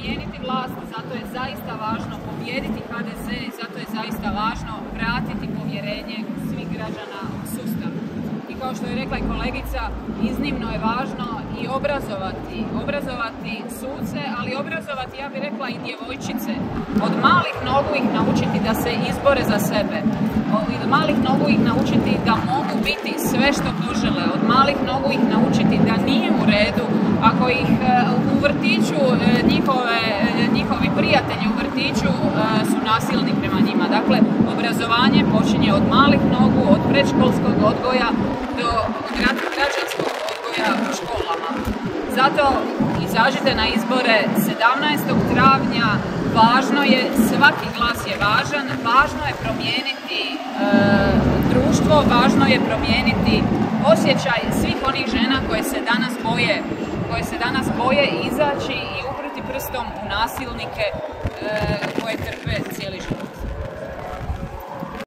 promijeniti vlast, zato je zaista važno pobijediti HDZ, zato je zaista važno vratiti povjerenje svih građana u sustav. I kao što je rekla i kolegica, iznimno je važno i obrazovati suce, ali obrazovati, ja bih rekla, i djevojčice. Od malih nogu ih naučiti da se izbore za sebe. Od malih nogu ih naučiti da mogu biti sve što požele. Od malih nogu ih naučiti da nije u redu ako ih u vrtiću njihovi prijatelji u vrtiću su nasilni prema njima. Dakle, obrazovanje počinje od malih nogu, od predškolskog odgoja do građanskog odgoja u školama. Zato izađite na izbore 17. travnja. Važno je, svaki glas je važan, važno je promijeniti društvo, važno je promijeniti osjećaj svih onih žena koje se danas boje izaći i uprti prstom u nasilnike